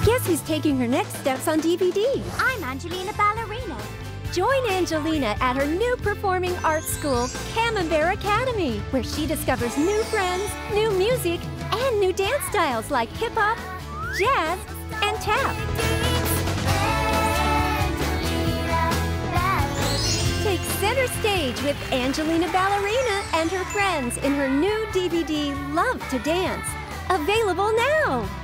Guess who's taking her next steps on DVD? I'm Angelina Ballerina. Join Angelina at her new performing arts school, Camembert Academy, where she discovers new friends, new music, and new dance styles like hip-hop, jazz, and tap. Take center stage with Angelina Ballerina and her friends in her new DVD, Love to Dance. Available now!